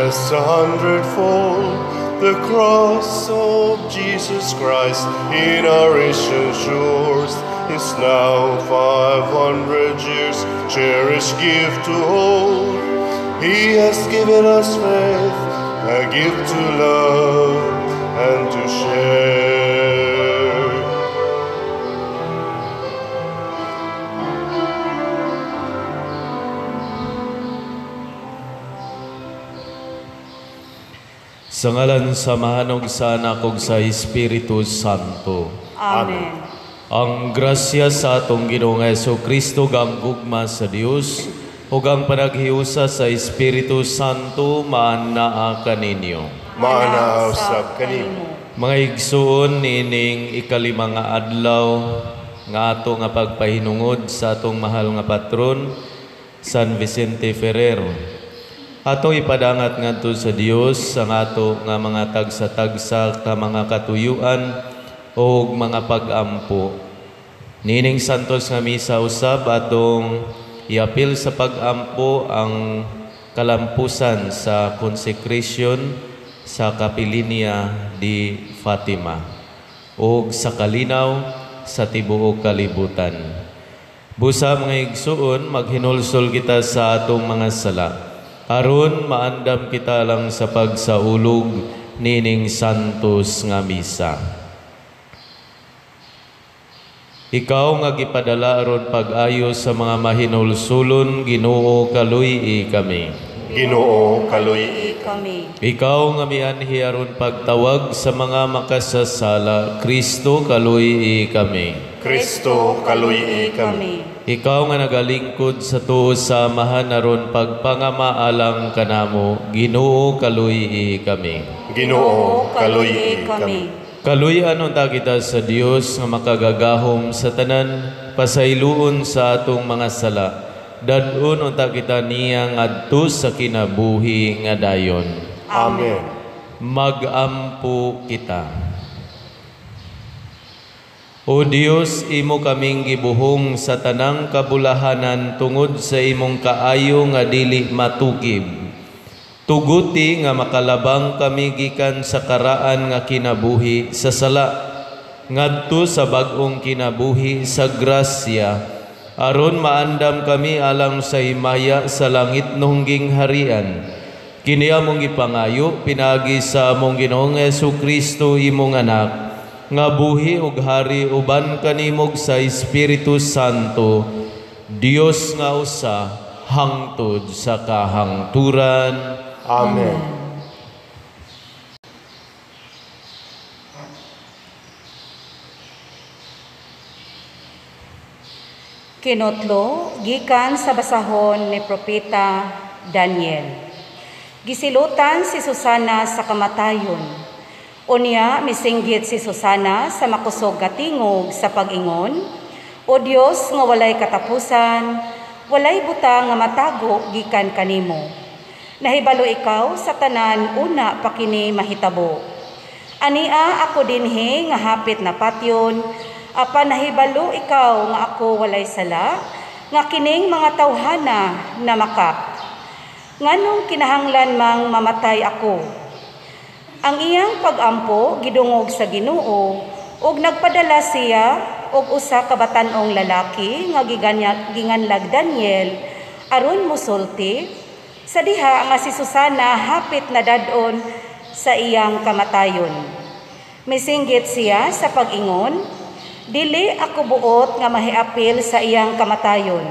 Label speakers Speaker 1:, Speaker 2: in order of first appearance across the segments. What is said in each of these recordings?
Speaker 1: us 100-fold the cross of Jesus Christ in our ancient shores is now 500 years cherished gift to hold. He has given us faith, a gift to love and to share.
Speaker 2: Sa ngalan sa mahanog sa anak ug sa Espiritu Santo.
Speaker 3: Amen.
Speaker 2: Ang grasya sa atong Ginoong Jesucristo, ang gugma sa Dios ug ang panaghiusa sa Espiritu Santo maanaa kaninyo.
Speaker 1: Maanaw sa kanimo.
Speaker 2: Mga igsuon nining ikalimang nga adlaw nga ato nga pagpahinungod sa atong mahal nga patron San Vicente Ferrer. Ato ipadangat ngadto sa Dios ang ato nga mga tagsa-tagsa ka mga katuyuan o mga pag-ampo. Nining santos nga misa usab atong iapil sa pag-ampo ang kalampusan sa consecration sa Kapilinia di Fatima o sa kalinaw sa tibuok kalibutan. Busa mga igsuon, maghinulsol kita sa atong mga sala. Aron maandam kita lang sa pagsaulog nining santos nga misa. Ikaw nga gipadala aron pag-ayo sa mga mahinulsulon, Ginoo kaluy-i kami.
Speaker 1: Ginoo kaluy-i
Speaker 3: kami.
Speaker 2: Ikaw nga mianhi aron pagtawag sa mga makasasala, Kristo kaluy-i kami.
Speaker 1: Kristo kaluy-i kami.
Speaker 2: Ikaw nga nagalingkod sa tuo sa amahan aron pagpangamaalang kanamo, Ginoo kaluy-i kami.
Speaker 1: Ginoo kaluy-i kami.
Speaker 2: Kaluy-an unta kita sa Dios nga makagagahom sa tanan pasayloon sa atong mga sala. Dadun unta kita niya ngadto sa kinabuhi nga dayon.
Speaker 1: Amen.
Speaker 2: Magampo kita. O Dios, imo kaming gibuhong sa tanang kabulahanan tungod sa imong kaayo nga dili matukib. Tuguti nga makalabang kami gikan sa karaan nga kinabuhi sa sala, ngadto sa bag-ong kinabuhi sa grasya, aron maandam kami alang sa himaya sa langit nungging harian. Kini among ipangayo pinagi sa among Ginoong Jesucristo imong anak, nga buhi ug hari uban kanimog sa Espiritu Santo, Dios nga usa hangtod sa kahangturan.
Speaker 1: Amen.
Speaker 3: Kinotlo, gikan sa basahon ni Propeta Daniel. Gisilutan si Susana sa kamatayon. Unya, misinggit si Susana sa makusog katingog sa pag-ingon, O Dios nga walay katapusan, walay butang nga matago gikan kanimo. Nahibalo ikaw sa tanan una pa kini mahitabo. Ania ako dinhi nga hapit na patyon, apan nahibalo ikaw nga ako walay sala, nga kining mga tawhana na makap. Nganong kinahanglan mang mamatay ako? Ang iyang pag-ampo gidungog sa Ginoo ug nagpadala siya og usa ka batan-ong lalaki nga ginganlag Daniel aron mosulti sa diha nga si Susana hapit na dadon sa iyang kamatayon. Misinggit siya sa pag-ingon, dili ako buot nga mahiapil sa iyang kamatayon.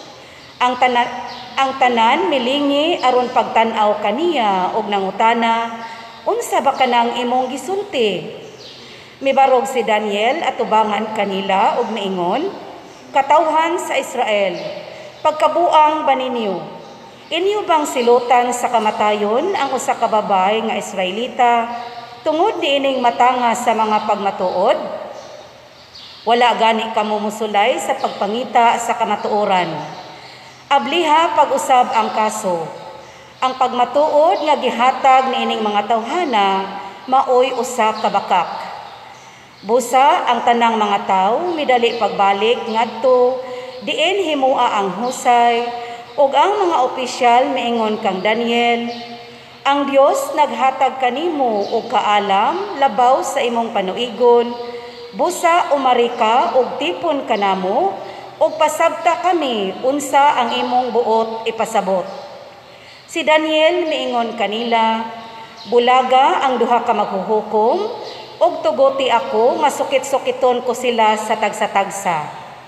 Speaker 3: Ang tanan milingi aron pagtan-aw kaniya og nangutana, unsa ba kanang imong gisulti? Mibarog si Daniel at ubangan kanila og miingon, katawhan sa Israel, pagkabuang ba ninyo? Inyo bang silutan sa kamatayon ang usa ka babae nga Israelita tungod diining matanga sa mga pagmatuod? Wala gani kamo musulay sa pagpangita sa kamatuoran. Abliha pag-usab ang kaso. Ang pagmatuod nga gihatag niining mga tawhana maoy usa ka bakak. Busa ang tanang mga tawo midali pagbalik ngadto diin himua ang husay ug ang mga opisyal miingon kang Daniel, Ang Dios naghatag kanimo og kaalam labaw sa imong panuigon, busa umarika og tipon kanamo og pasabta kami unsa ang imong buot ipasabot. Si Daniel miingon kanila, bulaga ang duha ka maghuhukom og tugoti ako nga sukit-sukiton ko sila sa tagsa-tagsa.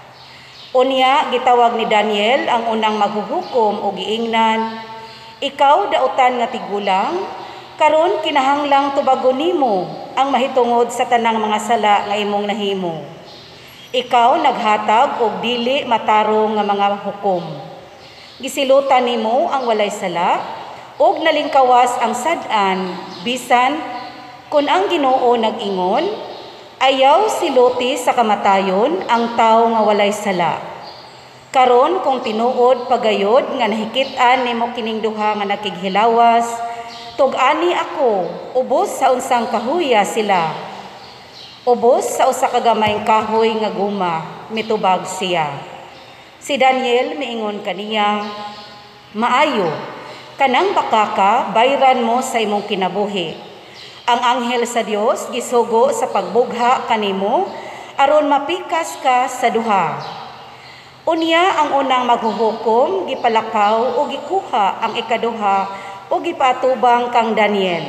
Speaker 3: Unya gitawag ni Daniel ang unang maghuhukom og giingnan, ikaw dautan nga tigulang, karon kinahanglang tubagon nimo ang mahitungod sa tanang mga sala nga imong nahimo. Ikaw naghatag og dili matarong nga mga hukom. Gisilutan nimo ang walay sala og nalingkawas ang sad-an bisan kun ang Ginoo nag-ingon, ayaw siluti sa kamatayon ang tawo nga walay sala. Karon kung tinuod pagayod nga nahikit-an nimo kining duha nga nakighilawas, tug-ani ako, ubos sa unsang kahuya sila. Ubos sa usa ka gamayng kahoy nga guma, mitubag siya. Si Daniel miingon kaniya, maayo, kanang bakaka bayran mo sa imong kinabuhi. Ang anghel sa Dios gisugo sa pagbugha kanimo aron mapikas ka sa duha. Unya ang unang maghuhukom gipalakaw o gikuha ang ikaduha o gipatubang kang Daniel.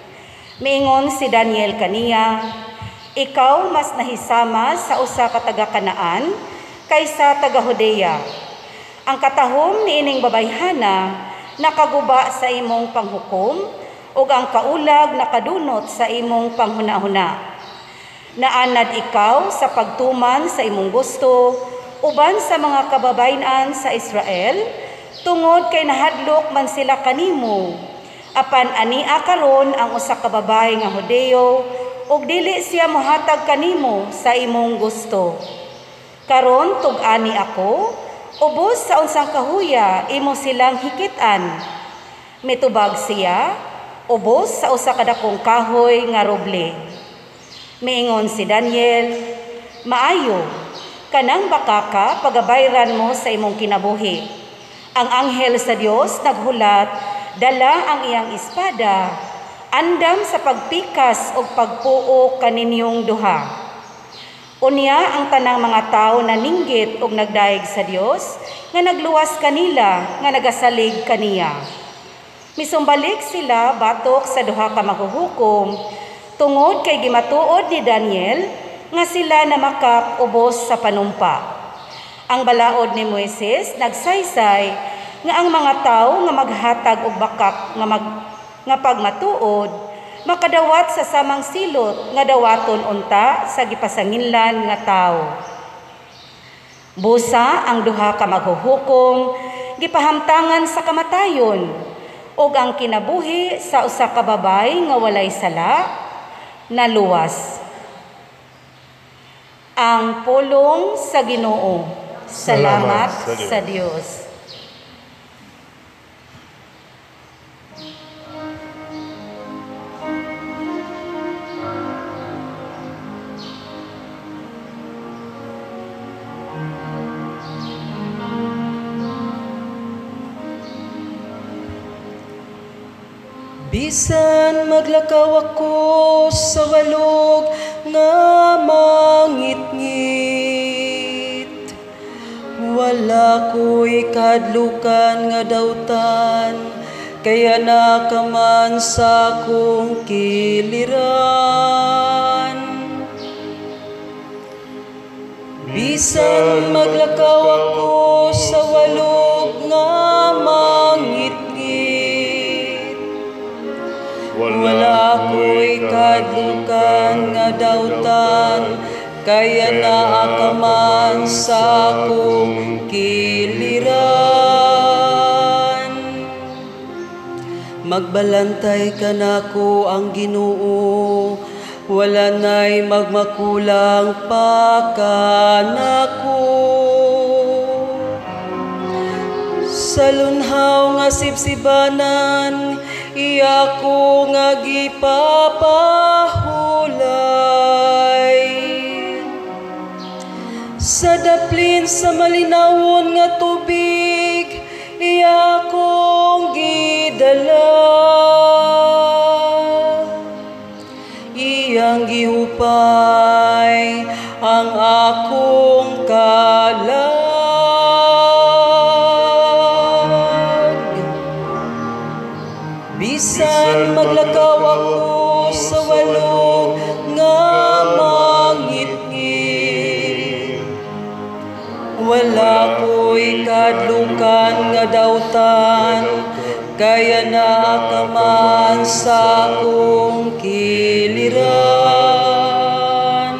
Speaker 3: Miingon si Daniel kaniya, ikaw mas nahisama sa usa ka taga-Kanaan kaysa taga-Judea. Ang katahom niining babayhana nakaguba sa imong panghukom ug ang kaulag nakadunot sa imong panghuna-huna. Naanad ikaw sa pagtuman sa imong gusto uban sa mga kababayan sa Israel, tungod kay nahadlok man sila kanimo. Apan ania karon ang usa ka babaye nga Hudeo, ug dili siya mohatag kanimo sa imong gusto. Karon tug-ani ako, ubos sa unsang kahuya imo silang hikit-an. Mitubag siya, ubos sa usa ka dakong kahoy nga roble. Miingon si Daniel, maayo, kanang bakaka pagabayran mo sa imong kinabuhi. Ang anghel sa Dios naghulat, dala ang iyang espada, andam sa pagpikas o pagpuo kaninyong duha. Unya ang tanang mga tao na ninggit og nagdaig sa Dios, nga nagluwas kanila, nga nagasalig kaniya. Misumbalik sila batok sa duha ka maghuhukom, tungod kay gimatuod ni Daniel, nga sila namakap ubos sa panumpa. Ang balaod ni Moises nagsaysay nga ang mga tao nga maghatag og bakak nga pagmatuod makadawat sa samang silot nga dawaton unta sa gipasanginlan nga tao. Busa ang duha ka maghuhukom gipahamtangan sa kamatayon ug ang kinabuhi sa usa ka babay nga walay sala naluwas. Ang pulong sa Ginoo. Salamat sa Dios.
Speaker 4: Bisan maglakaw ako sa walog nga mangit-ngit, wala ko'y kadlukan nga dawtan, kaya nakaman sa akong kiliran. Bisan maglakaw ako sa walog nga mangit-ngit, wala ko'y kadlukan nga dawtan, kaya naakaman sa akong kiliran. Magbalantay ka nako ang Ginoo, wala na'y magmakulang pa ka nako. Sa lunhaw nga sipsibanan, iya ko nga gipapahulay. Sa daplin sa malinawon nga tubig, iya kong gidala. malipay ang akong kalag. Bisan maglakaw ako sa walog nga mangit-ngit, wala ko'y kadlukan nga dawtan, kaya na ka man sa akong kiliran.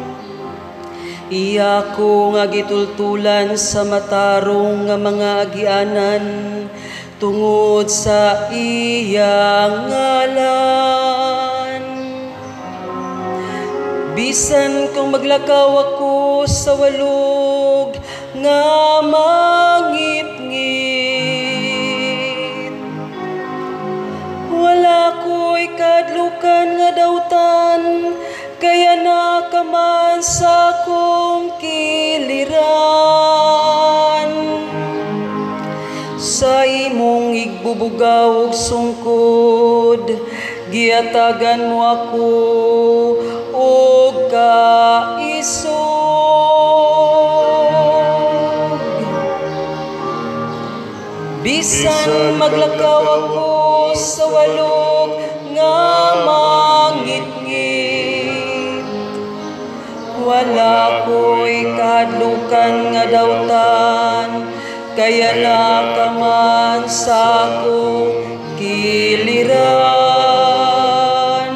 Speaker 4: Iya ko nga gitultulan sa matarong nga mga agianan, tungod sa iyang ngalan. Bisan kung maglakaw ako sa walog nga mangit-ngit, wala ko'y kadlukan nga dawtan, kaya na ka man sa akong kiliran. Sa imong igbubugaw ug sungkod, giatagan mo ako og kaisog. Bisan maglakaw ako sa walog nga mangit-ngit, wala ko'y kadlukan nga dawtan, kaya na ka man sa akong kiliran.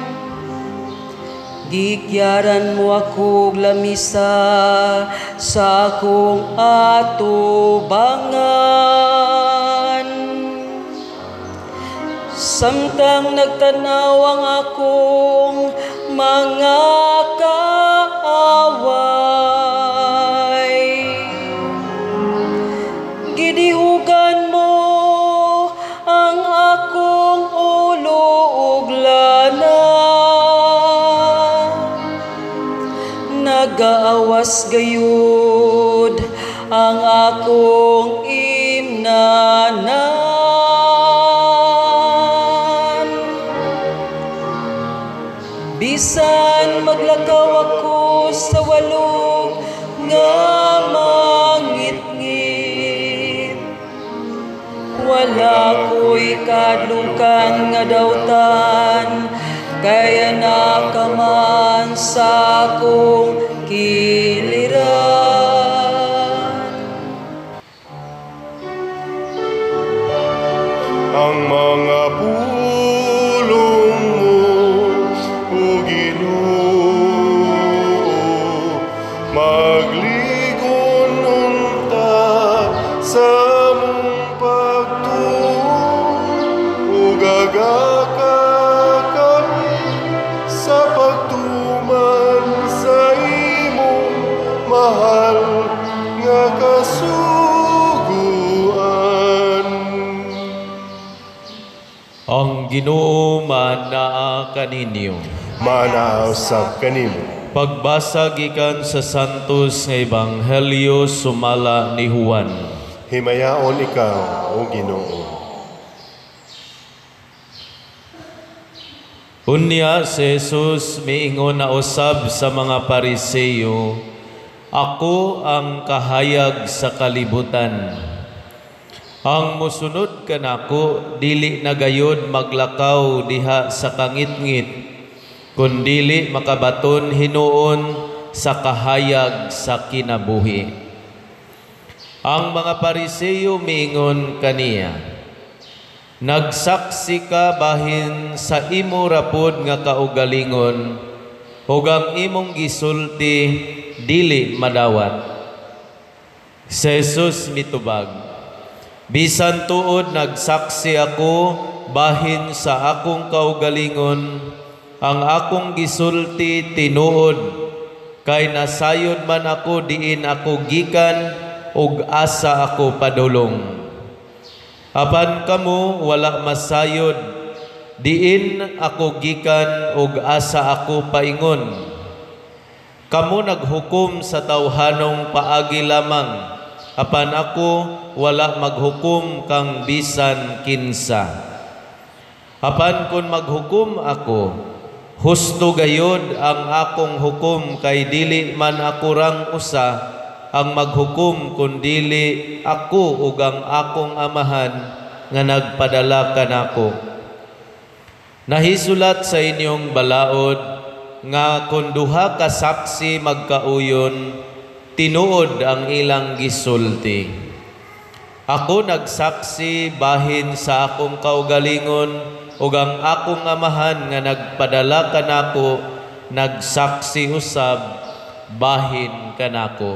Speaker 4: Gikyaran mo ako lamisa sa akong atubangan, samtang nagtanaw ang akong mga kaaway. Gidihugan mo ang akong ulo ug lana, nagaawas gayud ang akong imnanan. Bisan maglakaw ako sa walog nga mangit-ngit, wala ko'y kadlukan nga dawtan, kaya na ka man sa akong kiliran.
Speaker 1: Ang mga pulong mo, O Ginoo, magligon unta sa mong pagtuo, ug gagaka kami sa pagtuman sa imong mahal nga kasuguan.
Speaker 2: Ang Ginoo manaa kaninyo.
Speaker 1: Manaw sa kanimo.
Speaker 2: Pagbasa gikan sa Santos nga Ebanghelyo sumala ni Juan.
Speaker 1: Himayaon ikaw, O Ginoo.
Speaker 2: Unya si Jesus miingon na usab sa mga Pariseyo, "Ako ang kahayag sa kalibutan. Ang musunod kanako dili na gayud maglakaw diha sa kangit-ngit, kundili makabaton hinuon sa kahayag sa kinabuhi." Ang mga Pariseyo miingon kaniya, "Nagsaksi ka bahin sa imo rapod nga kaugalingon, ug ang imong gisulti dili madawat." Si Jesus mitubag, "Bisan tuod nagsaksi ako bahin sa akong kaugalingon, ang akong gisulti tinuod, kay nasayod man ako diin ako gikan ug asa ako padulong. Apan kamo wala masayod diin ako gikan ug asa ako paingon. Kamo naghukom sa tawhanong paagi lamang, apan ako wala maghukom kang bisan kinsa. Apan kun maghukom ako, Husto gayod ang akong hukom, kay dili man ako rang usa ang maghukom, kundili ako ug ang akong amahan nga nagpadala kanako. Nahisulat sa inyong balaod nga kung duha ka saksi magkauyon, tinuod ang ilang gisulti. Ako nagsaksi bahin sa akong kaugalingon, ug ang akong amahan nga nagpadala kanako nagsaksi usab bahin kanako.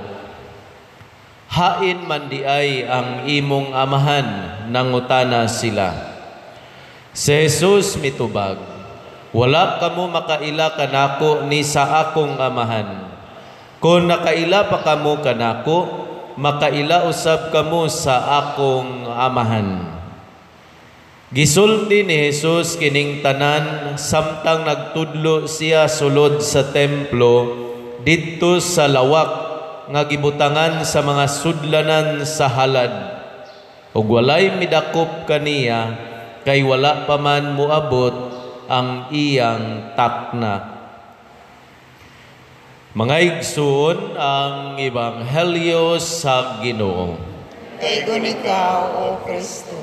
Speaker 2: Hain man di ay ang imong amahan, nangutana sila. Si Jesus mitubag, wala kamo makaila kanako ni sa akong amahan. Kung nakaila pa kamo kanako, makaila usab kamo sa akong amahan. Gisulti ni Jesus kining tanan samtang nagtudlo siya sulod sa templo didto sa lawak nga gibutangan sa mga sudlanan sa halad. Ug walay midakop kaniya kay wala pa man moabot ang iyang takna. Mga igsoon, ang Ebanghelyo sa Ginoo.
Speaker 5: Kaygon ikaw, O Kristo.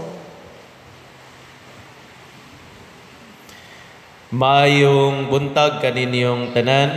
Speaker 2: Maayong buntag kaninyong tanan.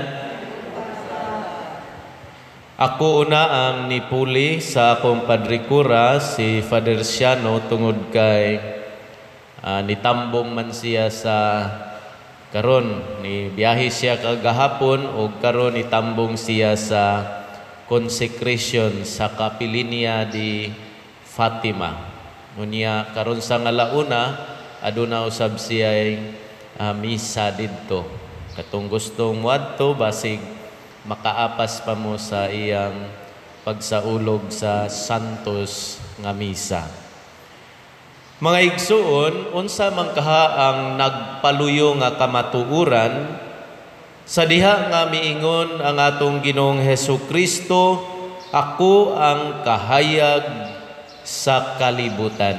Speaker 2: Ako una ang nipuli sa akong padrikura, si Father Siano, tungod kay nitambong man siya sa karon, ni biyahe siya kagahapon o karon nitambong siya sa consecration sa Kapilinya di Fatima. Unya karon sa ngalauna aduna usab siya misa didto. Katong gustong muadto basig makaapas pa mo sa iyang pagsaulog sa Santos nga misa. Mga igsuon, unsa man kaha ang nagpaluyo nga kamatuoran sa diha nga miingon ang atong Ginoong Hesukristo, ako ang kahayag sa kalibutan.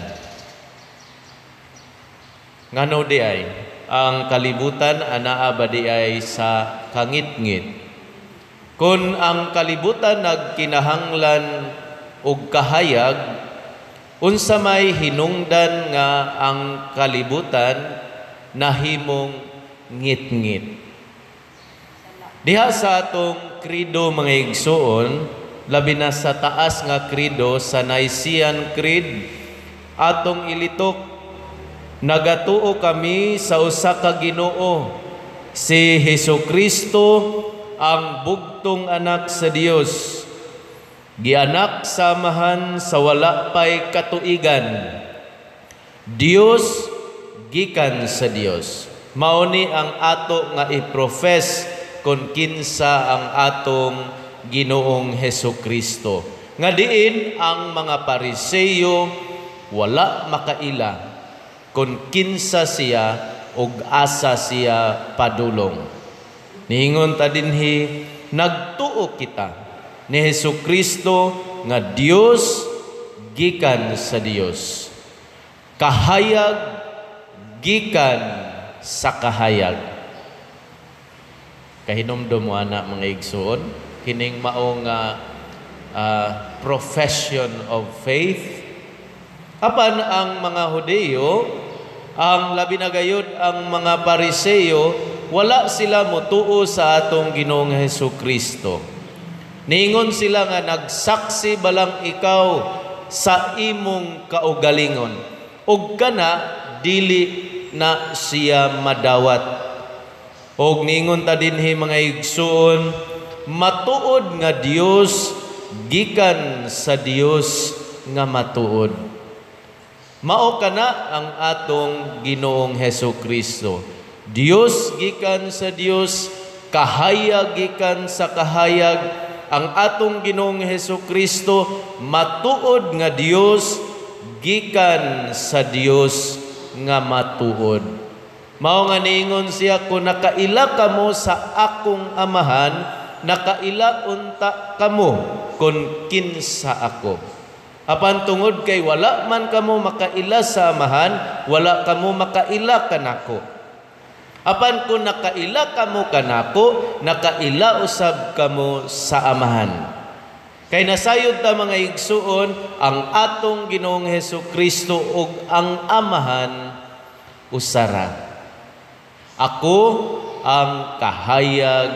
Speaker 2: Ngano di ay ang kalibutan anaa ba di ay sa kangit-ngit? Kung ang kalibutan nagkinahanglan og kahayag, unsa may hinungdan nga ang kalibutan nahimong ngit-ngit. Diha sa atong krido mga igsoon, labi na sa taas nga krido sa Nicene Creed, atong ilitok, nagatuo kami sa usa ka Ginoo, si Hesukristo, ang bugtong anak sa Dios, gianak samahan sa wala pay katuigan, Dios gikan sa Dios. Mauni ang ato nga i-profess kung kinsa ang atong Ginoong Hesukristo. Nga diin ang mga Pariseyo wala makaila kung kinsa siya ug asa siya padulong. Niingon ta dinhi, nagtuo kita ni Hesukristo nga Dios gikan sa Dios, kahayag gikan sa kahayag. Kahinomdom mo ana mga igsoon, kining mao nga profession of faith. Apan ang mga Hudeo, ang labi na gayud ang mga Pariseyo, wala sila motuo sa atong Ginoong Hesukristo. Ningon sila nga nagsaksi balang ikaw sa imong kaugalingon, ug kana dili na siya madawat. Og ningon ta dinhi mga igsoon, matuod nga Dios gikan sa Dios nga matuod. Mao kana ang atong Ginoong Hesukristo. Dios gikan sa Dios, kahayag gikan sa kahayag. Ang atong Ginoong Hesukristo matuod nga Dios gikan sa Dios nga matuod. Mao nga niingon siya, kung nakaila kamo sa akong amahan, nakaila unta kamo kung kinsa ako. Apan tungod kay wala man kamo makaila sa amahan, wala kamo makaila kanako. Apan kung nakaila kamo kanako, nakaila usab kamo sa Amahan. Kay nasayod ta mga igsuon, ang atong Ginoong Hesukristo ug ang Amahan usara. Ako ang kahayag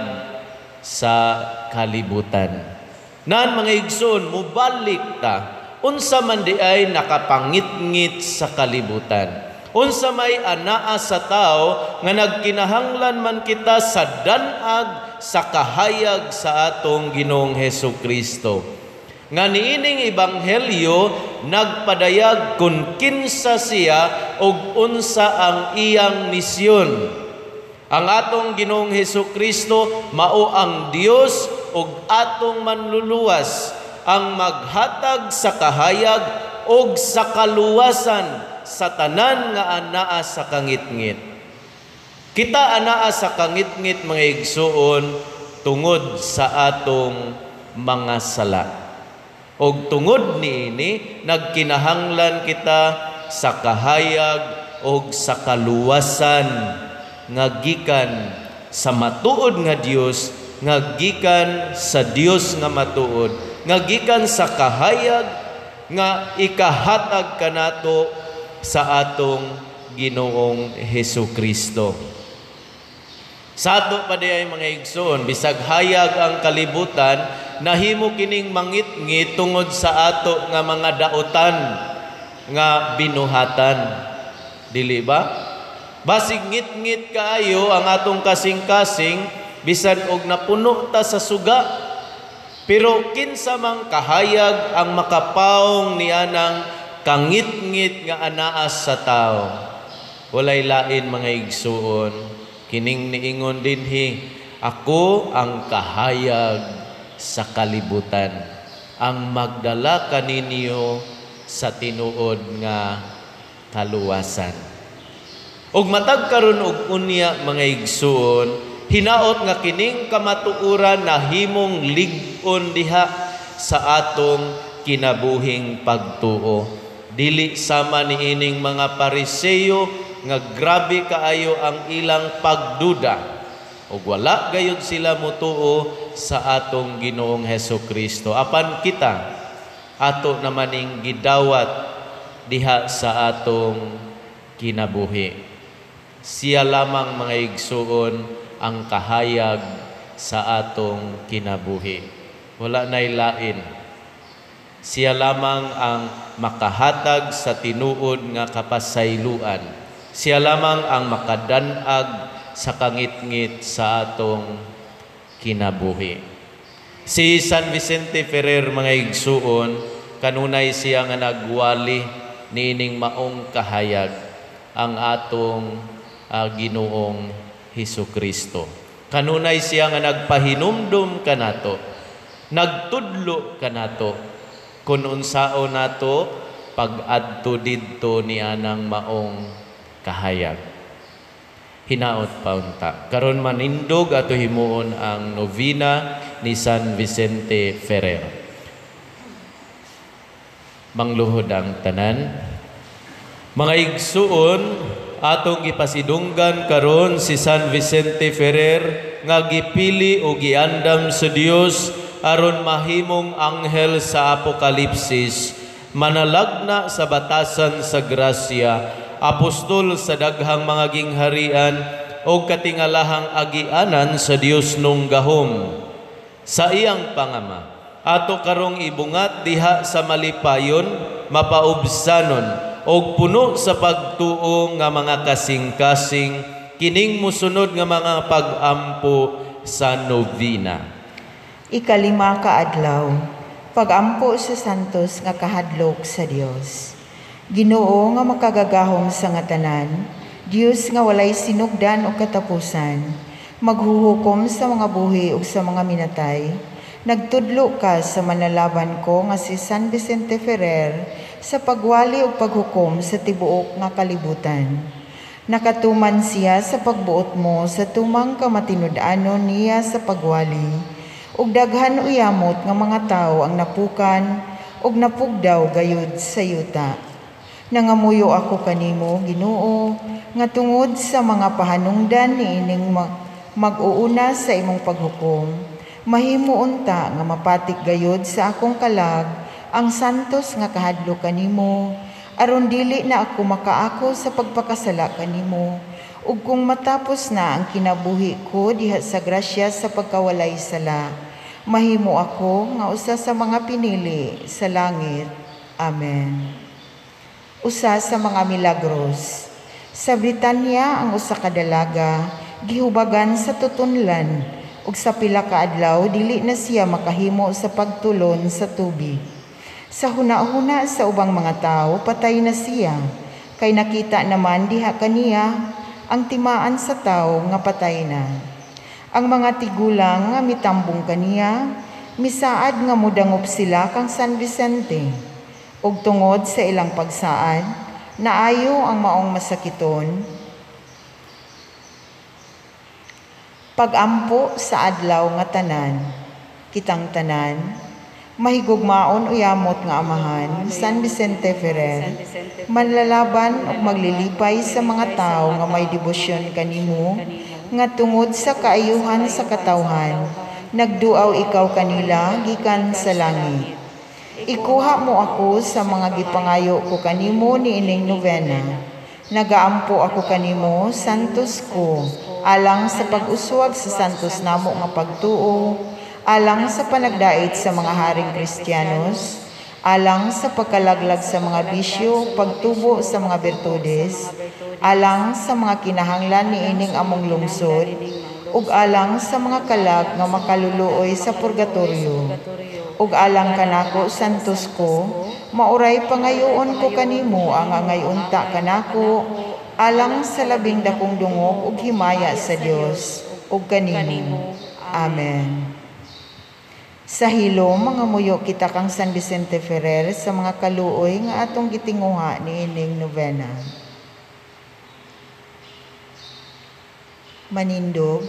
Speaker 2: sa kalibutan. Nan mga igsuon, mubalik ta unsa man di ay nakapangit-ngit sa kalibutan. Unsa may anaa sa tao nga nagkinahanglan man kita sa danag sa kahayag sa atong Ginoong Hesukristo. Nga niining ebanghelyo nagpadayag kung kinsa siya ug unsa ang iyang misyon. Ang atong Ginoong Hesukristo mao ang Dios ug atong manluluwas, ang maghatag sa kahayag ug sa kaluwasan sa tanan nga anaa sa kangit-ngit. Kita anaa sa kangit-ngit mga igsuon tungod sa atong mga sala. Og tungod niini nagkinahanglan kita sa kahayag og sa kaluwasan nga gikan sa matuod nga Dios, nga gikan sa Dios nga matuod, nga gikan sa kahayag nga ikahatag kanato sa atong Ginoong Hesukristo. Sa ato pa diay mga igsoon, bisag hayag ang kalibutan, nahimo kining mangit-ngit tungod sa ato nga mga daotan nga binuhatan. Dili ba? Basig ngit-ngit kaayo ang atong kasing-kasing, bisan og napuno ta sa suga, pero kinsa mang kahayag ang makapaong nianang kangit-ngit nga anaa sa tao. Walay lain mga igsuon, kining niingon dinhi, ako ang kahayag sa kalibutan, ang magdala kaninyo sa tinuod nga kaluwasan. Og matag karon og unya mga igsuon, hinaot nga kining kamatuoran nahimong lig-on diha sa atong kinabuhing pagtuo. Dili sama niining mga Pariseo nga grabe kaayo ang ilang pagduda ug wala gayud sila mutuo sa atong Ginoong Hesukristo. Apan kita ato namaning gidawat diha sa atong kinabuhi. Siya lamang mga igsuon ang kahayag sa atong kinabuhi. Wala nay lain. Siya lamang ang makahatag sa tinuod nga kapasayloan. Siya lamang ang makadanag sa kangit-ngit sa atong kinabuhi. Si San Vicente Ferrer mga igsuon, kanunay siya nga nagwali niining maong kahayag, ang atong Ginoong Hesukristo. Kanunay siya nga nagpahinumdum kanato, nagtudlo kanato, kung unsao nato pag-adto didto niya ng maong kahayag. Hinaot paunta. Karon manindog ato himuon ang novena ni San Vicente Ferrer. Mangluhod ang tanan. Mga igsuon, atong ipasidunggan karon si San Vicente Ferrer nga gipili o giandam sa Dios aron mahimong anghel sa Apokalipsis, manalagna sa batasan sa grasya, apostol sa daghang mga gingharian o katingalahang agianan sa Dios nung gahom. Sa iyang pangama, ato karong ibungat diha sa malipayon, mapaubsanon o puno sa pagtuo nga mga kasing-kasing, kining musunod nga mga pag-ampo sa novena.
Speaker 5: Ikalima ka adlaw, pagampo sa santos nga kahadlok sa Dios. Ginoo nga makagagahom sa nga tanan, Dios nga walay sinugdan o katapusan, maghuhukom sa mga buhi ug sa mga minatay. Nagtudlo ka sa manalaban ko nga si San Vicente Ferrer sa pagwali ug paghukom sa tibuok nga kalibutan. Nakatuman siya sa pagbuot mo sa tumang kamatinud-anon niya sa pagwali, ug daghan uyamot nga mga tao ang napukan ug napugdaw gayud sa yuta. Nangamuyo ako kanimo, Ginoo, nga tungod sa mga pahanungdan niining mag-uuna sa imong paghukom, mahimo unta nga mapatik gayod sa akong kalag ang santos nga kahadlok kanimo, aron dili na ako makaako sa pagpakasala kanimo, ug kung matapos na ang kinabuhi ko diha sa grasya sa pagkawalay sala, mahimo ako nga usa sa mga pinili sa langit. Amen. Usa sa mga milagros. Sa Britanya ang usa ka dalaga gihubagan sa tutunlan ug sa pila ka adlaw dili na siya makahimo sa pagtulon sa tubig. Sa huna-huna sa ubang mga tao patay na siya, kay nakita naman diha kaniya ang timaan sa tao nga patay na. Ang mga tigulang nga mitambong kaniya misaad nga mudangop sila kang San Vicente. Ug tungod sa ilang pagsaad, naayo ang maong masakiton. Pagampo sa adlaw nga tanan, kitang tanan, mahigugmaon uyamot nga amahan, San Vicente Ferrer, manlalaban ug maglilipay sa mga tao nga may debosyon kanimo, nga tungod sa kaayuhan sa katawhan, nagduaw ikaw kanila gikan sa langit. Ikuha mo ako sa mga gipangayo ko kanimo niining novena. Nagaampo ako kanimo, santos ko, alang sa pag-uswag sa santos namo nga pagtuo, alang sa panagdait sa mga haring Kristiyanos, alang sa pagkalaglag sa mga bisyo, pagtubo sa mga bertudes, alang sa mga kinahanglan niining among lungsod, ug alang sa mga kalag nga makaluluoy sa purgatorio. Ug alang kanako santos ko, mauray pangayoon ko kanimo ang angay unta kanako, alang sa labing dakong dungog ug himaya sa Dios ug kanimo. Amen. Sa hilom mga muyo kita kang San Vicente Ferrer sa mga kaluoy nga atong gitinguha niining novena. Manindog.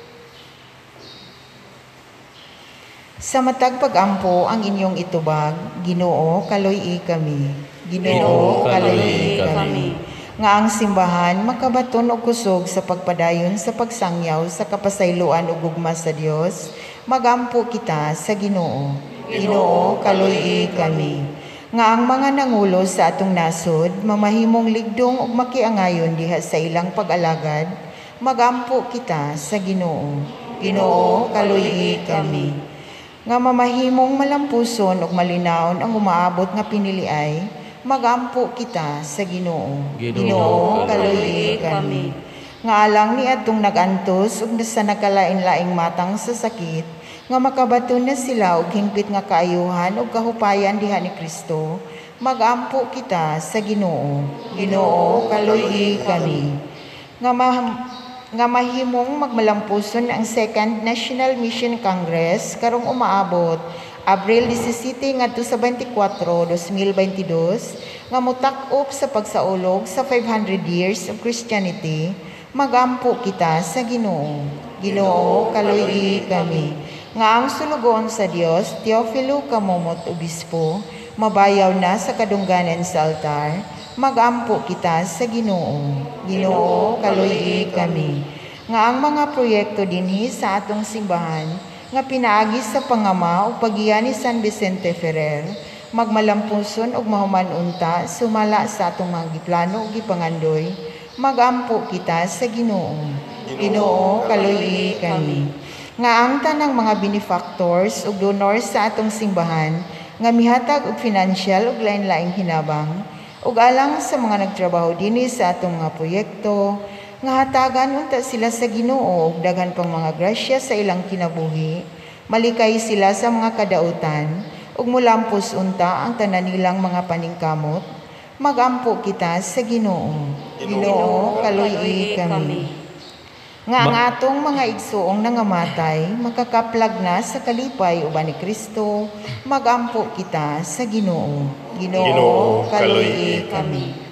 Speaker 5: Sa matag pagampo ang inyong itubag, Ginoo kaloy-i kami. Ginoo kaloy-i kami. Nga ang simbahan makabaton og kusog sa pagpadayon sa pagsangyaw sa kapasayloan ug gugma sa Dios, magampo kita sa Ginoo. Ginoo kaloy-i kami. Nga ang mga nangulo sa atong nasod mamahimong ligdong ug makiangayon diha sa ilang pag-alagad, magampo kita sa Ginoo. Ginoo kaloy-i kami. Nga mamahimong malampuson ug malinaon ang umaabot nga piniliay, magampo kita sa Ginoo. Ginoo kaloy-i kami. Nga alang ni atong nagantos ug sa nakalain-laing matang sa sakit, nga makabaton na sila og hingpit nga kaayuhan ug kahupayan diha ni Kristo, magampo kita sa Ginoo. Ginoo kaloy-i kami. Nga mahimong magmalampuson ang Second National Mission Congress karong umaabot Abril 17 ngadto sa 24, 2022 nga mutak-op sa pagsaulog sa 500 years of Christianity, magampo kita sa Ginoo. Ginoo kaloy-i kami. Nga ang sulugon sa Dios, Teofilo Kamomot Obispo, mabayaw na sa kadungganan sa altar, magampo kita sa Ginoo. Ginoo kaloy-i kami. Nga ang mga proyekto dinhi sa atong simbahan nga pinaagi sa pangama o pagiya ni San Vicente Ferrer, magmalampuson og mahuman unta sumala sa atong mga giplano ug gipangandoy, magampo kita sa Ginoo. Ginoo kaloy-i kami. Nga ang tanang mga benefactors ug donors sa atong simbahan nga mihatag og financial ug lain-laing hinabang ug alang sa mga nagtrabaho dinhi sa atong mga proyekto, nga hatagan unta sila sa Ginoo ug daghan pang mga grasya sa ilang kinabuhi, malikay sila sa mga kadautan ug mulampos unta ang tanan nilang mga paningkamot, magampo kita sa Ginoo. Ginoo kaloy-i kami. Nga ang atong mga igsoong nangamatay makakaplag na sa kalipay uban ni Kristo, magampo kita sa Ginoo. Ginoo kaloy-i kami.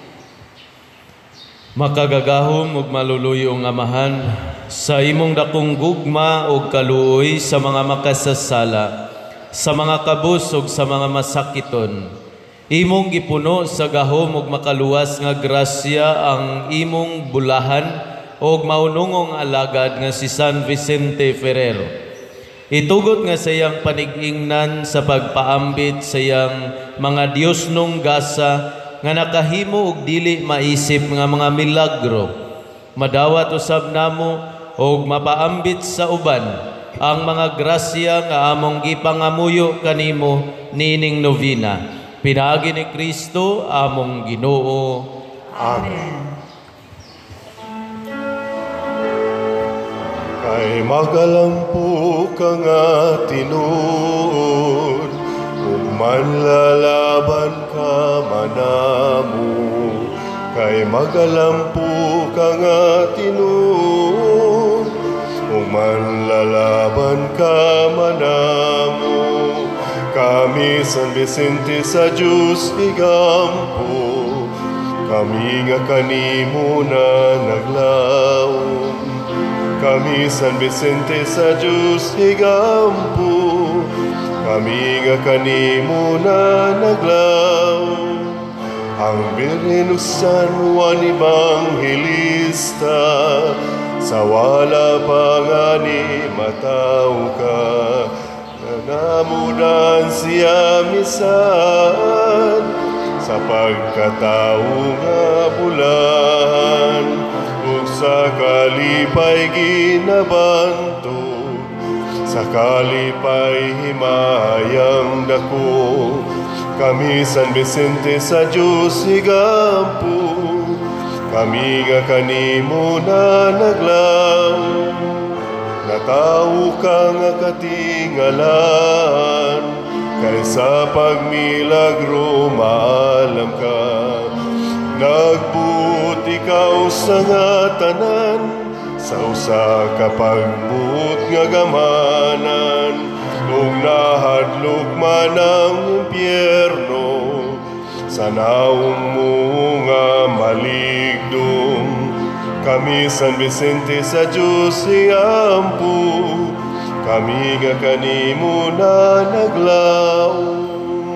Speaker 2: Makagagahom ug maluluyong amahan, sa imong dakong gugma ug kaluoy sa mga makasasala, sa mga kabus ug sa mga masakiton, Imong gipuno sa gahom ug makaluwas nga grasya ang imong bulahan ug maunungong alagad nga si San Vicente Ferrer. Itugot nga sayang panig-ingnan sa pagpaambit sayang mga Diosnong gasa nga nakahimo og dili maisip nga mga milagro. Madawat usab namo og mapaambit sa uban ang mga grasya nga among gipangamuyo kanimo nining novena. Pinaagi ni Kristo among Ginoo.
Speaker 1: Amen. Kay magalampu ka nga tinuod, ug manlalaban ka manamo. Kay magalampu ka nga tinuod, ug manlalaban ka manamo. Kami San Vicente sa Diyos igampo, kami nga kanimo na naglaom. Kami San Vicente sa Diyos igampo, kami nga kanimo na naglaom. Ang Birhen San Juan Evangelista, sa wala pa nga ni mataw ka, namudan siya misan sa pagkatao nga bulan, ug sa kalipay ginabanto, sa kalipay himayang dako. Kami San Vicente sa Diyos igampo, kami nga kanimo na naglaom. Natawo ka nga katingalan, kaysa pagmilagro maalam ka. Nagbuot ikaw sa nga tanan, sa usa ka pagbuot nga gamanan. Nung nahadlok man ang impyerno, sa naong mo nga maligdom. Kami San Vicente sa Diyos iampo, kami nga kanimo na naglaom.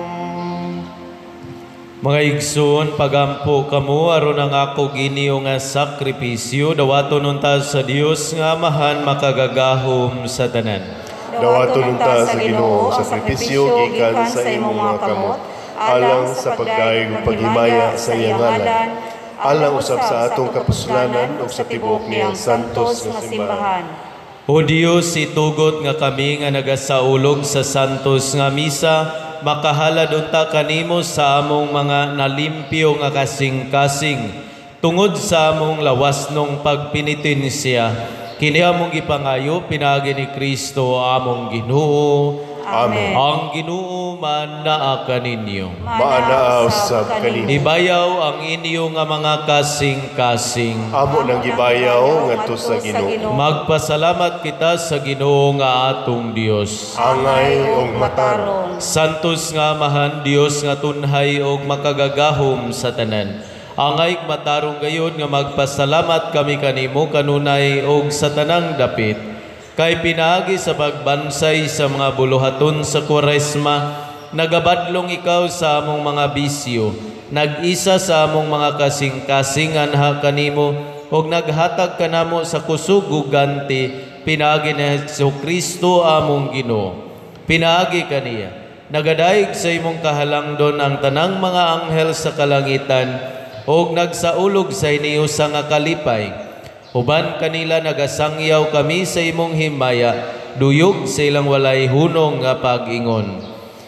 Speaker 2: Mga igsoon, pagampo kamo aron ang ako Ginoo nga sakripisyo, dawaton unta sa Dios nga amahan makagagahom sa tanan.
Speaker 1: Dawaton unta sa Ginoo ang sakripisyo gikan sa imong mga kamot, alang sa pagdaig ug paghimaya sa iyang ngalan, alang usab sa atong kapuslanan ug sa tibuok niyang santos nga simbahan.
Speaker 2: O Dios, itugot nga kami nga nagasaulog sa santos nga misa, makahalad unta kanimo sa among mga nalimpyo nga kasing-kasing, tungod sa among lawasnong pagpinitensya. Kini among gipangayo pinaagi ni Kristo among Ginoo.
Speaker 1: Amen.
Speaker 2: Ang Ginoo manaa kaninyo.
Speaker 1: Maanaaw sab kanimo.
Speaker 2: Ibayaw ang inyo nga mga kasing-kasing.
Speaker 1: Amo nang gibayaw ngadto sa Ginoo.
Speaker 2: Magpasalamat kita sa Ginoo nga atong Dios.
Speaker 1: Angay ug matarong.
Speaker 2: Santos nga amahan Dios nga tunhay og makagagahom sa tanan. Angay matarong gayud nga magpasalamat kami kanimo kanunay og sa tanang dapit. Kay pinaagi sa pagbansay sa mga buluhaton sa Kwaresma, nagabadlong ikaw sa among mga bisyo, nag-isa sa among mga kasing-kasing anha kanimo, og naghatag kanamo sa kusog ug ganti, pinaagi ni Jesucristo among Ginoo. Pinaagi kaniya, nagadaig sa imong kahalangdon ang tanang mga anghel sa kalangitan, og nagsaulog sa iniyo sa nga kalipay. Uban kanila nagasangyaw kami sa imong himaya, duyog sa ilang walay hunong nga pag-ingon.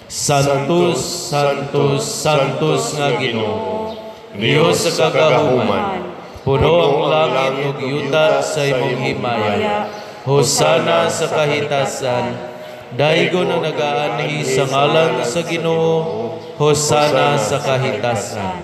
Speaker 2: Santos, Santos, Santos nga Ginoo, Dios sa kagahuman, puno ang langit ug yuta sa imong himaya. Hosana sa kahitasan, daygon ang nagaanhi sa ngalan sa Ginoo. Hosana sa kahitasan.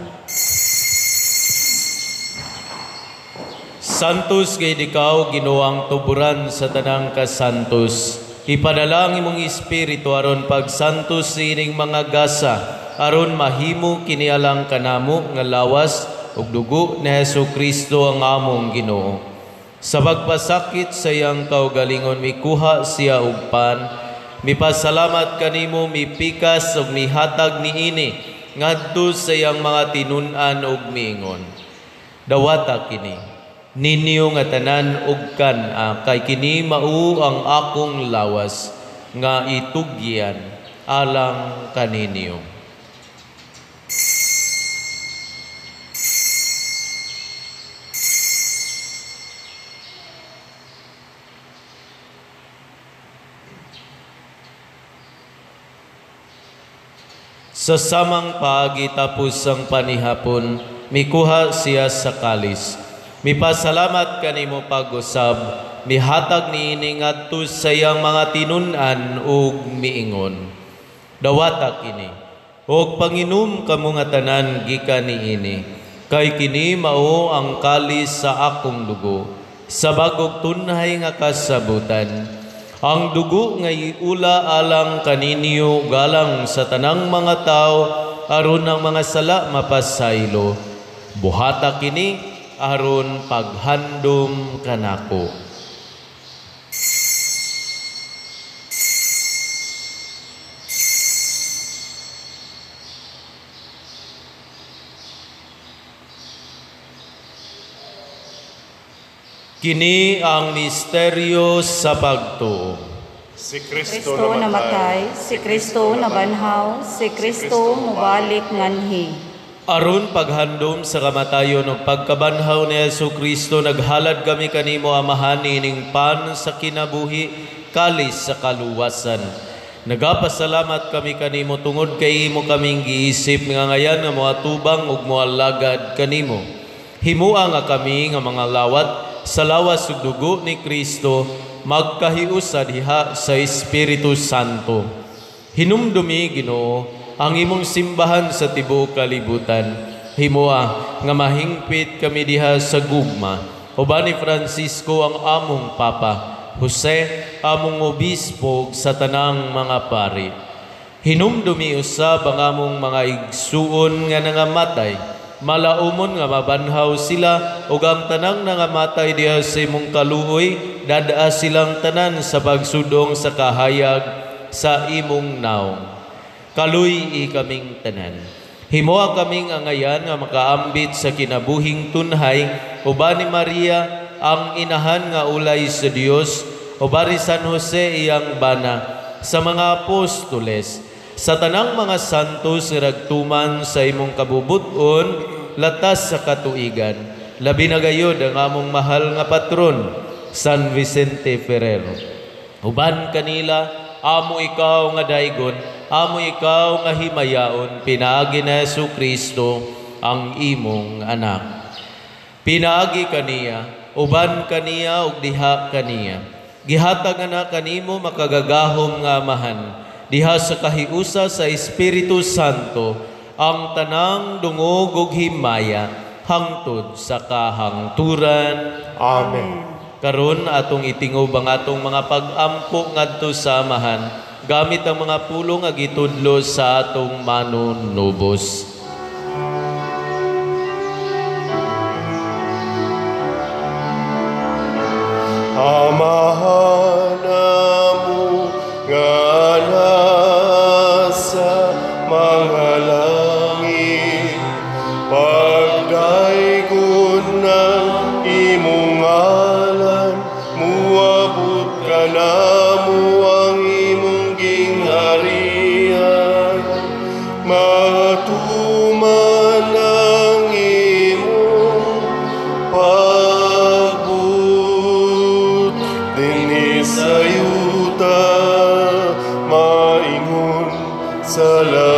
Speaker 2: Santos gay ikaw Ginoong tuburan sa tanang kasantos. Ipadalangin mong espiritu aron pagsantos sining mga gasa, aron mahimo kinialang kanamo nga lawas ug dugo ni Jesucristo ang among Ginoo. Sa pagpasakit sa iyang kaugalingon mikuha siya og pan, mipasalamat kanimo mipikas ug mihatag niini ngadto sa iyang mga tinun-an ug miingon. Dawata kini, ninyo nga tanan ug kan kay kini mao ang akong lawas nga itugyan alang kaninyo. Sa samang paagi tapos ang panihapon, mikuha siya sa kalis. Mipasalamat kanimo pag-usab, mihatag niini ngadto sa iyang mga tinun-an ug miingon. Dawata kini, ug panginom kamo nga tanan gikan niini, kay kini mao ang kalis sa akong dugo, sa bagog tunhay nga kasabutan. Ang dugo nga iula alang kaninyo galang sa tanang mga tao aron ang mga sala mapasaylo. Buhata kini aron paghandom kanako. Kini ang misteryo sa pagtuo.
Speaker 1: Si
Speaker 3: Kristo namatay, si Kristo nabanhaw, si Kristo mubalik nganhi.
Speaker 2: Aron paghandom sa kamatayon ug pagkabanhaw ni Jesucristo, naghalad kami kanimo amahan ining pan sa kinabuhi, kalis sa kaluwasan. Nagapasalamat kami kanimo tungod kay imo kaming giisip nga ngayan nga moatubang ug moalagad kanimo. Himua nga kami nga mga lawat sa lawas ug dugo ni Kristo magkahiusad diha sa Espiritu Santo. Hinumdumi Ginoo ang imong simbahan sa tibuok kalibutan. Himua nga mahingpit kami diha sa gugma. Uban ni Francisco ang among Papa, Jose among obispo sa tanang mga pari. Hinumdumi usab ang among mga igsuon nga nangamatay. Malaumon nga mabanhaw sila ug ang tanang nangamatay diha sa imong kaluoy, dadaa silang tanan sa pagsudong sa kahayag sa imong naong. Kaluy kaming tanan. Himoa kaming angayan nga makaambit sa kinabuhing tunhay, uban ni Maria ang inahan nga ulay sa Dios, uban ni San Jose iyang bana, sa mga apostoles, sa tanang mga santos nga ragtuman sa imong kabubuton, latas sa katuigan, labi na gayod ang among mahal nga patron, San Vicente Ferrer. Uban kanila, amo ikaw nga daygon, amo ikaw nga himayaon, pinaagi na Jesucristo ang imong anak. Pinaagi kaniya, uban kaniya ug diha kaniya. Gihatag na kanimo makagagahom nga amahan, diha sa kahiusa sa Espiritu Santo, ang tanang dungog ug himaya hangtod sa kahangturan.
Speaker 1: Amen.
Speaker 2: Karon atong itingob ang atong mga pag-ampo ngadto sa amahan, gamit ang mga pulong nga gitudlo sa atong manunubos.
Speaker 1: Amahan mo nga nasa mga langit, pagdaygon ng imong ngalan, muabot ka na mo ang imong gingharian, matuman ang imong pagbut, dinhi sa yuta, maingon sa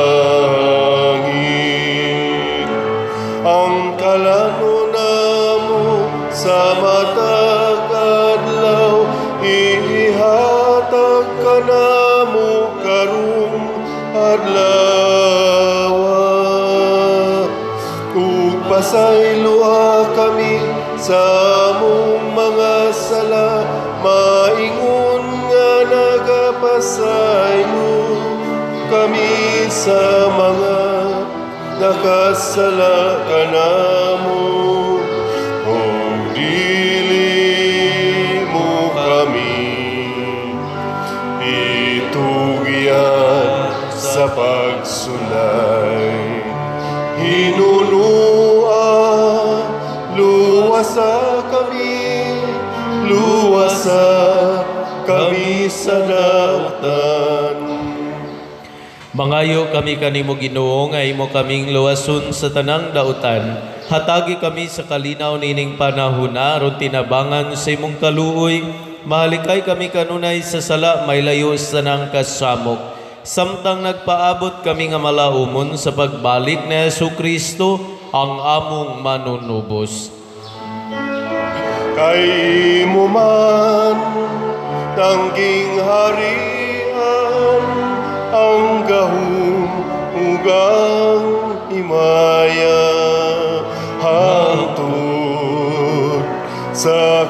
Speaker 1: langit. Ang kalano namo sa matag adlaw, ihatag ka namo karong adlaw. Ug pasayloa kami sa among mga sala, maingon nga nagapasaylo kami sa mga nakasala kanamo. O dili mo kami itugyan sa pagsulay. luwasa kami sa dautan.
Speaker 2: Mangayo kami kanimo Ginoo nga imo kaming luwason sa tanang dautan. Hatagi kami sa kalinaw nining panahon aron tinabangan sa imong kaluoy. Mahalikay kami kanunay sa sala may layo sa nang kasamok. Samtang nagpaabot kami nga malaumon sa pagbalik ni Jesucristo ang among manunubos.
Speaker 1: Kay mo man tangging harian ang gahom ugang imaya hangtod sa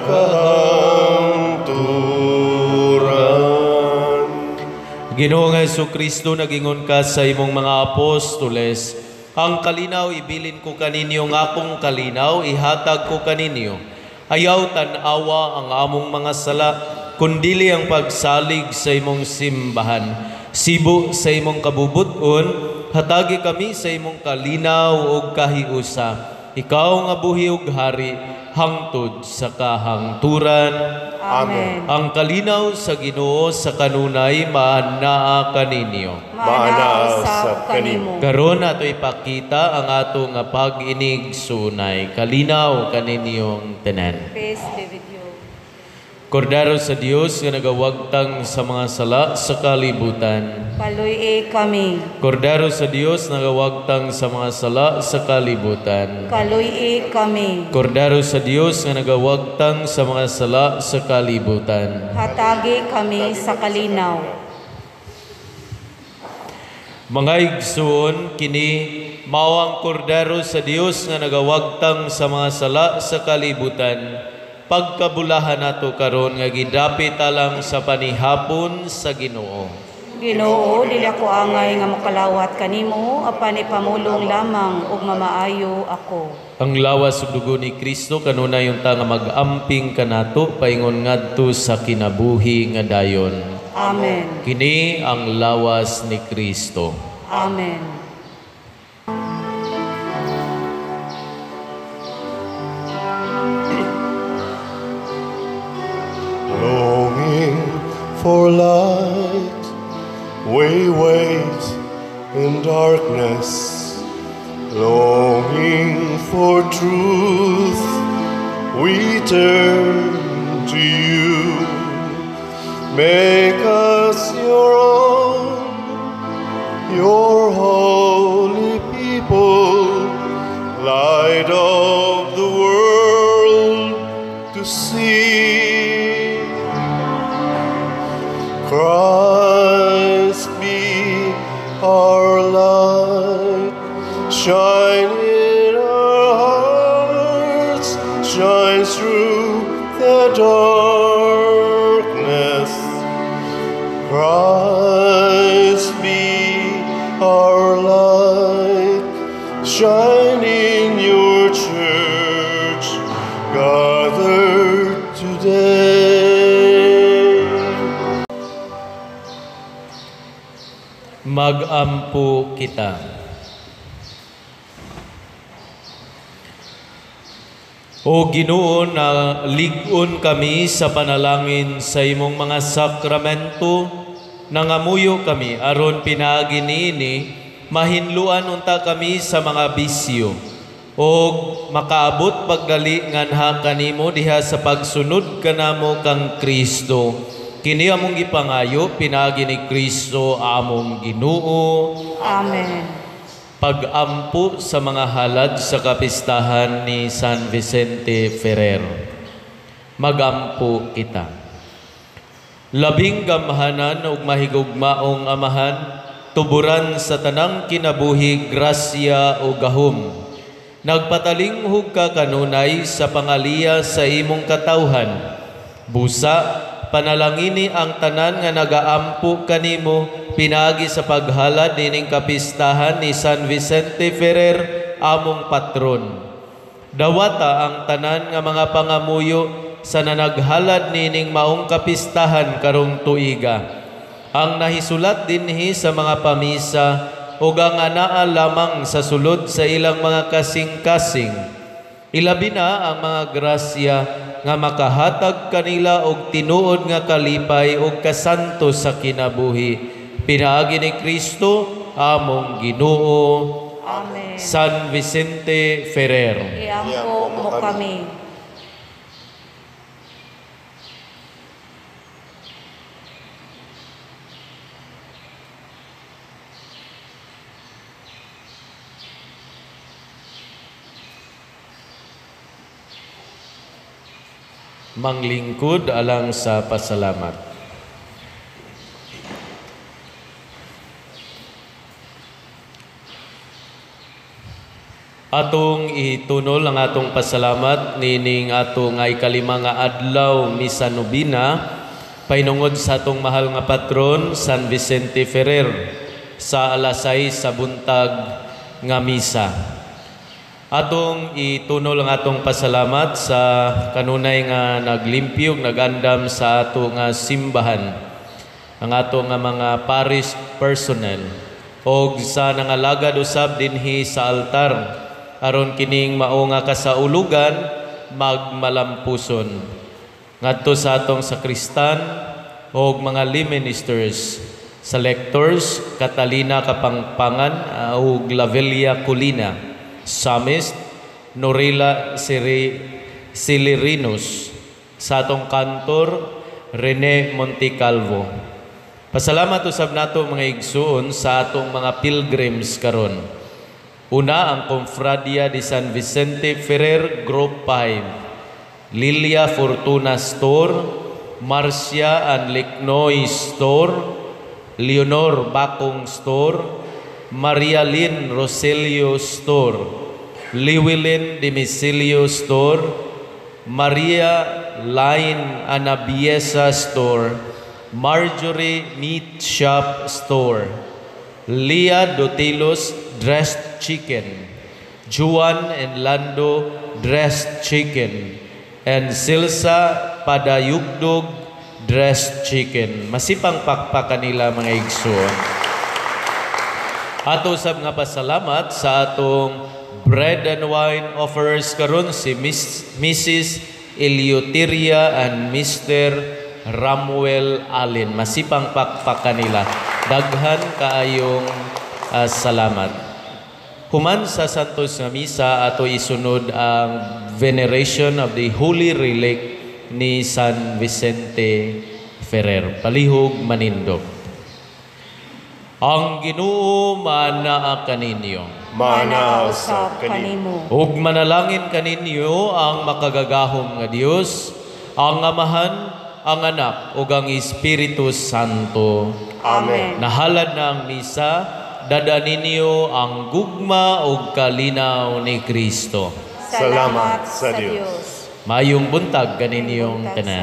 Speaker 1: kahangturan.
Speaker 2: Ginoo nga Jesucristo, nagingon ka sa imong mga apostoles, ang kalinaw ibilin ko kaninyo nga akong kalinaw ihatag ko kaninyo. Ayaw tan-awa ang among mga sala, kundili ang pagsalig sa imong simbahan. Sibo sa imong kabubuton, hatagi kami sa imong kalinaw ug kahiusa. Ikaw nga buhi ug hari, hangtod sa kahangturan.
Speaker 3: Amen.
Speaker 2: Ang kalinaw sa Ginoo sa kanunay maanaa kaninyo.
Speaker 3: Maanaa sa kanimo.
Speaker 2: Karon ato ipakita ang ato nga pag-inig sunay. Kalinaw kaninyong tanan.
Speaker 3: Peace be with you.
Speaker 2: Kordero sa Dios nga nagawagtang sa mga sala sa kalibutan.
Speaker 3: Kaluy kami.
Speaker 2: Kordero sa Dios nagawagtang sa mga sala sa kalibutan.
Speaker 3: Kaluy kami.
Speaker 2: Kordero sa Dios nga nagawagtang sa mga sala sa kalibutan.
Speaker 3: Hatagi kami sa kalinaw.
Speaker 2: Mga igsoon, kini mawang kordero sa Dios nga nagawagtang sa mga sala sa kalibutan. Pagkabulahan nato karon nga gidapit alang sa panihapon sa Ginoo.
Speaker 3: Ginoo, dili ako angay nga makalawat kanimo, apan ipamulong lamang ug mamaayo ako.
Speaker 2: Ang lawas ug dugo ni Kristo kanunay unta nga mag-amping kanato paingon ngadto sa kinabuhi nga dayon.
Speaker 3: Amen.
Speaker 2: Kini ang lawas ni Kristo.
Speaker 3: Amen.
Speaker 1: Longing for light, we wait in darkness. Longing for truth, we turn to you. Make us your own, your holy people, light of the world to see. Christ be our light, shine in our hearts, shine through the darkness. Christ be our light, shine in your church, gathered today.
Speaker 2: Mag-ampo kita. O Ginoo, na lig-on kami sa panalangin sa imong mga sakramento, nangamuyo kami aron pinaagi niini mahinluan unta kami sa mga bisyo o makaabot paggali nganha kanimo diha sa pagsunod kanamo kang Kristo. Kini among gipangayo pinaagi ni Kristo among Ginoo.
Speaker 3: Amen.
Speaker 2: Pag-ampo sa mga halad sa kapistahan ni San Vicente Ferrer. Magampo kita. Labing gamhanan ug mahigugmaong amahan, tuburan sa tanang kinabuhi grasya o gahom. Nagpatalinghog ka kanunay sa pangaliya sa imong katawhan. Busa, panalangini ang tanan nga nagaampo kanimo pinagi sa paghalad nining kapistahan ni San Vicente Ferrer among patron. Dawata ang tanan nga mga pangamuyo sa nanaghalad nining maong kapistahan karong tuiga. Ang nahisulat dinhi sa mga pamisa ug ang anaa lamang sa sulod sa ilang mga kasing-kasing. Ilabi na ang mga grasya nga makahatag kanila og tinuod nga kalipay og kasanto sa kinabuhi. Pinaagi ni Kristo among Ginoo.
Speaker 3: Amen.
Speaker 2: San Vicente Ferrer.
Speaker 3: Iampo mo kami.
Speaker 2: Manglingkod alang sa pasalamat. Atong itunol ang atong pasalamat nining ato nga ikalima nga adlaw misa nobina painungod sa atong mahal nga patron San Vicente Ferrer sa alas 6 sa buntag nga misa. Atong itunol ang atong pasalamat sa kanunay nga naglimpyog, nagandam sa ato nga simbahan, ang ato nga mga parish personnel, o sa nangalagad usab dinhi sa altar, aron kining mao nga kasaulugan magmalampuson. Ngadto sa atong sakristan o mga lay ministers, sa lectors, Catalina Kapangpangan ug Lavelia Colina, Samist, Norila Silirinos, sa atong kantor, Rene Monticalvo. Pasalamat usab nato mga igsoon sa atong mga pilgrims karon. Una, ang Confradia de San Vicente Ferrer Group 5, Lilia Fortuna Store, Marcia and Licnoy Store, Leonor Bakong Store, Maria Lynn Roselio Store, Liwilin Demisilio Store, Maria Line Anabiesa Store, Marjorie Meat Shop Store, Leah Dotilos Dressed Chicken, Juan and Lando Dressed Chicken, and Silsa Padayugdog Dressed Chicken. Masipang pakpakan nila mga igsoon. Ato sab nga pasalamat sa atong bread and wine offers karon si Mrs. Eleuteria and Mr. Ramuel Allen. Masipang pakpakan nila. Daghan kaayong salamat. Human sa Santos nga misa ato isunod ang veneration of the Holy Relic ni San Vicente Ferrer. Palihog manindog. Ang Ginoo manaa kaninyo.
Speaker 3: Manaa usab kanimo.
Speaker 2: Ug manalangin kaninyo ang makagagahom nga Dios, ang Amahan, ang Anak, ug ang Espiritu Santo.
Speaker 3: Amen.
Speaker 2: Nahalad na ang misa, dada ninyo ang gugma ug kalinaw ni Kristo.
Speaker 3: Salamat sa Dios.
Speaker 2: Mayong buntag kaninyong tanan.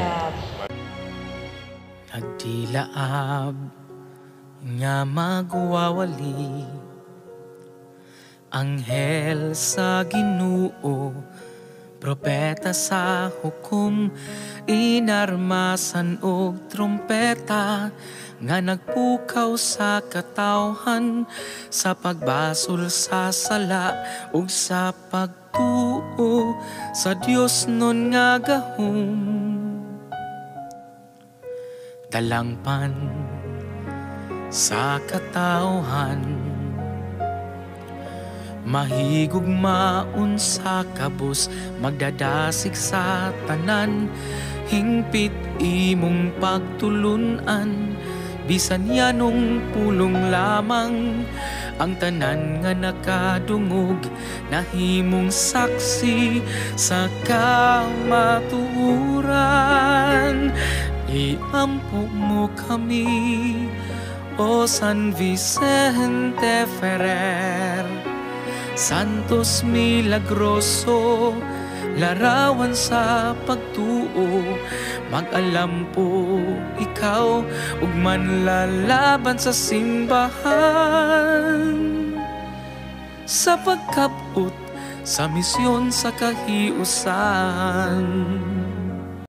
Speaker 6: Nagdilaab nga magwawali, anghel sa Ginoo, propeta sa hukom, inarmasan og trumpeta, nga nagpukaw sa katawhan, sa pagbasol sa sala ug sa pagtuo sa Dios nun nga gahom. Dalangpan sa katawhan, mahigugmaon sa kabus, magdadasig sa tanan, hingpit imong pagtulunan, bisan yanong pulong lamang, ang tanan nga nakadungog, nahimong saksi sa kamatuuran. Iampo mo kami, O San Vicente Ferrer, Santos Milagroso, larawan sa pagtuo, mag-alam po ikaw, ug manlalaban sa simbahan, sa pagkaput sa misyon sa kahiusan.